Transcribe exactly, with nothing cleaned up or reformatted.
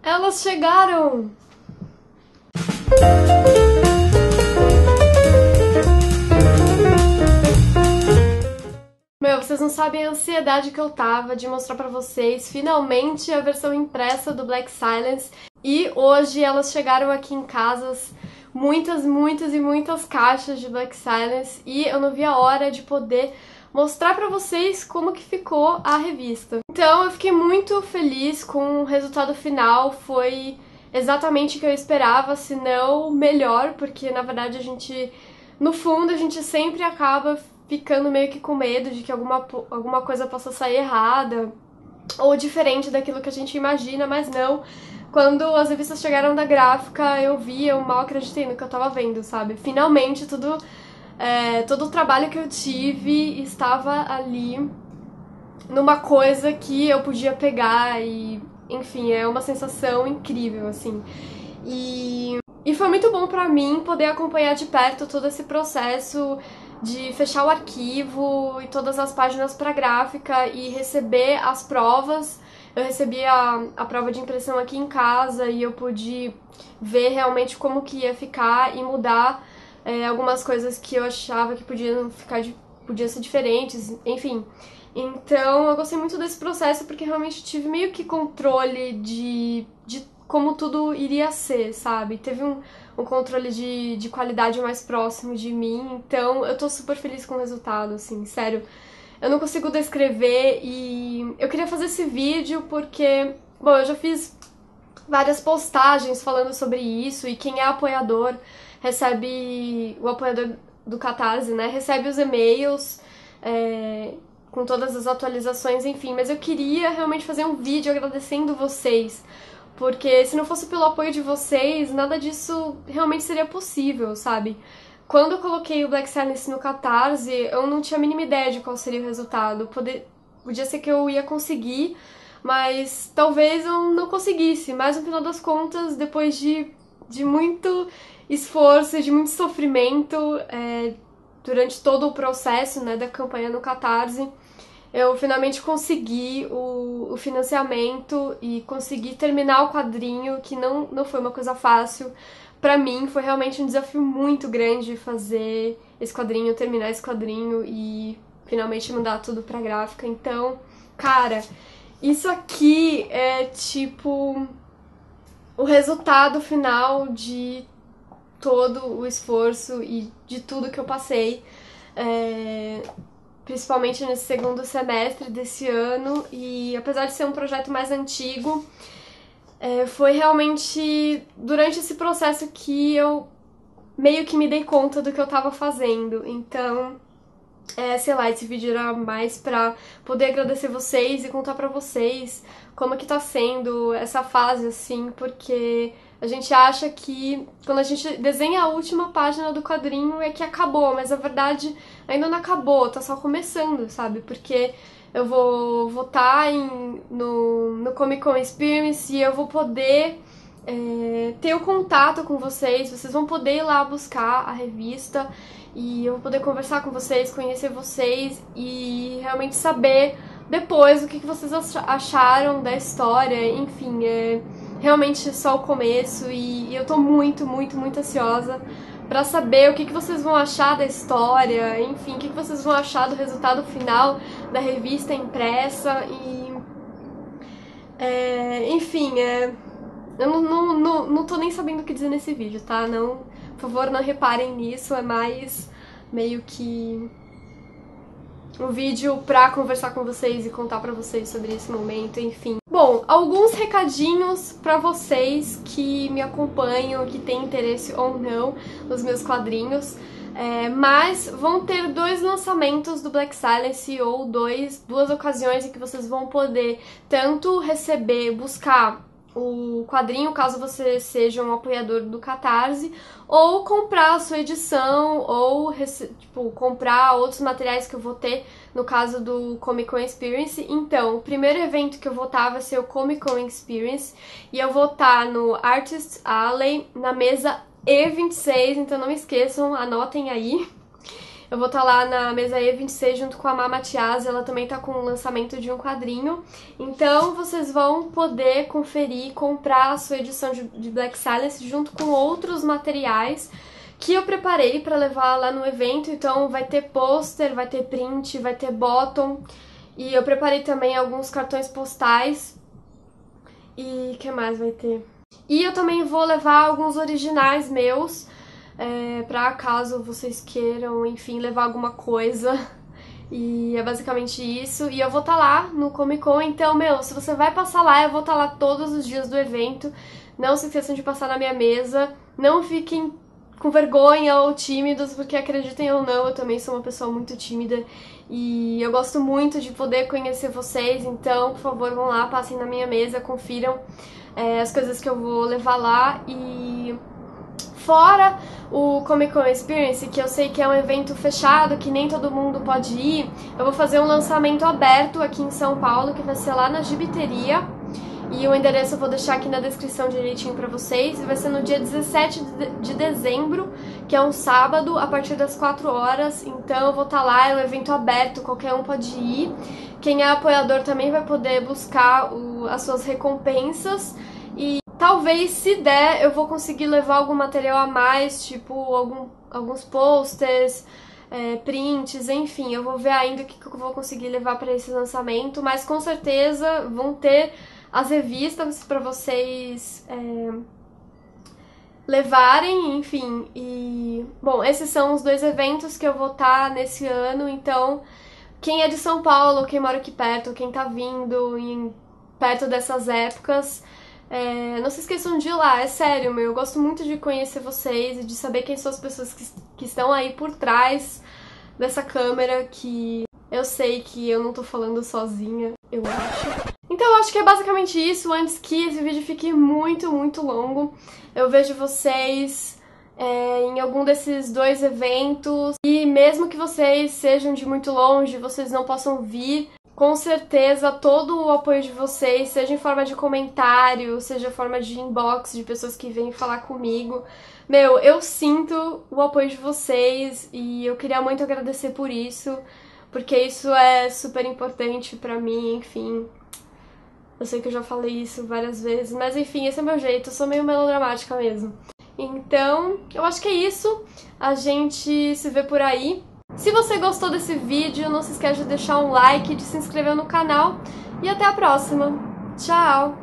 Elas chegaram! Meu, vocês não sabem a ansiedade que eu tava de mostrar pra vocês finalmente a versão impressa do Black Silence. E hoje elas chegaram aqui em casa, muitas, muitas e muitas caixas de Black Silence, e eu não vi a hora de poder mostrar pra vocês como que ficou a revista. Então eu fiquei muito feliz com o resultado final, foi exatamente o que eu esperava, se não melhor, porque na verdade a gente, no fundo, a gente sempre acaba ficando meio que com medo de que alguma, alguma coisa possa sair errada ou diferente daquilo que a gente imagina, mas não. Quando as revistas chegaram da gráfica, eu vi, eu mal acreditei no que eu tava vendo, sabe? Finalmente, tudo, é, todo o trabalho que eu tive estava ali numa coisa que eu podia pegar e, enfim, é uma sensação incrível, assim. E, e foi muito bom pra mim poder acompanhar de perto todo esse processo de fechar o arquivo e todas as páginas pra gráfica e receber as provas. Eu recebi a, a prova de impressão aqui em casa e eu pude ver realmente como que ia ficar e mudar é, algumas coisas que eu achava que podiam ficar de, podiam ser diferentes, enfim. Então eu gostei muito desse processo porque realmente tive meio que controle de, de como tudo iria ser, sabe? Teve um, um controle de, de qualidade mais próximo de mim, então eu tô super feliz com o resultado, assim, sério. Eu não consigo descrever e eu queria fazer esse vídeo porque, bom, eu já fiz várias postagens falando sobre isso e quem é apoiador recebe, o apoiador do Catarse, né, recebe os e-mails é, com todas as atualizações, enfim, mas eu queria realmente fazer um vídeo agradecendo vocês, porque se não fosse pelo apoio de vocês, nada disso realmente seria possível, sabe? Quando eu coloquei o Black Silence no Catarse, eu não tinha a mínima ideia de qual seria o resultado. Poder... Podia ser que eu ia conseguir, mas talvez eu não conseguisse. Mas no final das contas, depois de, de muito esforço, de muito sofrimento, é, durante todo o processo, né, da campanha no Catarse, eu finalmente consegui o, o financiamento e consegui terminar o quadrinho, que não, não foi uma coisa fácil. Pra mim, foi realmente um desafio muito grande fazer esse quadrinho, terminar esse quadrinho e finalmente mandar tudo pra gráfica. Então, cara, isso aqui é tipo o resultado final de todo o esforço e de tudo que eu passei, é, principalmente nesse segundo semestre desse ano. E apesar de ser um projeto mais antigo, É, foi realmente durante esse processo que eu meio que me dei conta do que eu tava fazendo. Então, é, sei lá, esse vídeo era mais pra poder agradecer vocês e contar pra vocês como que tá sendo essa fase, assim, porque a gente acha que quando a gente desenha a última página do quadrinho é que acabou, mas a verdade ainda não acabou, tá só começando, sabe? Porque eu vou votar em, no, no Comic Con Experience e eu vou poder é, ter o contato com vocês, vocês vão poder ir lá buscar a revista e eu vou poder conversar com vocês, conhecer vocês e realmente saber depois o que vocês acharam da história. Enfim, é realmente só o começo e eu tô muito, muito, muito ansiosa pra saber o que, que vocês vão achar da história, enfim, o que, que vocês vão achar do resultado final da revista impressa e... É, enfim, é, eu não, não, não, não tô nem sabendo o que dizer nesse vídeo, tá? Não, por favor, não reparem nisso, é mais meio que um vídeo pra conversar com vocês e contar pra vocês sobre esse momento, enfim. Bom, alguns recadinhos pra vocês que me acompanham, que têm interesse ou não nos meus quadrinhos, é, mas vão ter dois lançamentos do Black Silence ou dois, duas ocasiões em que vocês vão poder tanto receber, buscar o quadrinho, caso você seja um apoiador do Catarse, ou comprar a sua edição, ou tipo, comprar outros materiais que eu vou ter no caso do Comic Con Experience. Então, o primeiro evento que eu vou estar vai ser o Comic Con Experience, e eu vou estar no Artists Alley, na mesa E vinte e seis, então não esqueçam, anotem aí. Eu vou estar lá na mesa E vinte e seis junto com a Má Matias, ela também tá com o lançamento de um quadrinho. Então vocês vão poder conferir, comprar a sua edição de, de Black Silence junto com outros materiais que eu preparei para levar lá no evento. Então vai ter pôster, vai ter print, vai ter bottom. E eu preparei também alguns cartões postais. E o que mais vai ter? E eu também vou levar alguns originais meus, é, pra caso vocês queiram, enfim, levar alguma coisa. E é basicamente isso. E eu vou estar lá no Comic Con, então, meu, se você vai passar lá, eu vou estar lá todos os dias do evento. Não se esqueçam de passar na minha mesa. Não fiquem com vergonha ou tímidos, porque acreditem ou não, eu também sou uma pessoa muito tímida. E eu gosto muito de poder conhecer vocês, então, por favor, vão lá, passem na minha mesa, confiram é, as coisas que eu vou levar lá. E fora o Comic Con Experience, que eu sei que é um evento fechado, que nem todo mundo pode ir, eu vou fazer um lançamento aberto aqui em São Paulo, que vai ser lá na Gibiteria. E o endereço eu vou deixar aqui na descrição direitinho pra vocês. Vai ser no dia dezessete de dezembro, que é um sábado, a partir das quatro horas. Então eu vou estar lá, é um evento aberto, qualquer um pode ir. Quem é apoiador também vai poder buscar o, as suas recompensas. E talvez, se der, eu vou conseguir levar algum material a mais, tipo algum, alguns posters, é, prints, enfim. Eu vou ver ainda o que, que eu vou conseguir levar para esse lançamento, mas com certeza vão ter as revistas para vocês é, levarem, enfim. E, bom, esses são os dois eventos que eu vou estar nesse ano, então quem é de São Paulo, quem mora aqui perto, quem tá vindo em, perto dessas épocas, é, não se esqueçam de ir lá, é sério, meu, eu gosto muito de conhecer vocês e de saber quem são as pessoas que, que estão aí por trás dessa câmera, que eu sei que eu não tô falando sozinha, eu acho. Então eu acho que é basicamente isso, antes que esse vídeo fique muito, muito longo. Eu vejo vocês é, em algum desses dois eventos. E mesmo que vocês sejam de muito longe, vocês não possam vir, com certeza todo o apoio de vocês, seja em forma de comentário, seja em forma de inbox, de pessoas que vêm falar comigo. Meu, eu sinto o apoio de vocês e eu queria muito agradecer por isso, porque isso é super importante pra mim, enfim. Eu sei que eu já falei isso várias vezes, mas enfim, esse é meu jeito, eu sou meio melodramática mesmo. Então, eu acho que é isso, a gente se vê por aí. Se você gostou desse vídeo, não se esqueça de deixar um like, de se inscrever no canal e até a próxima. Tchau!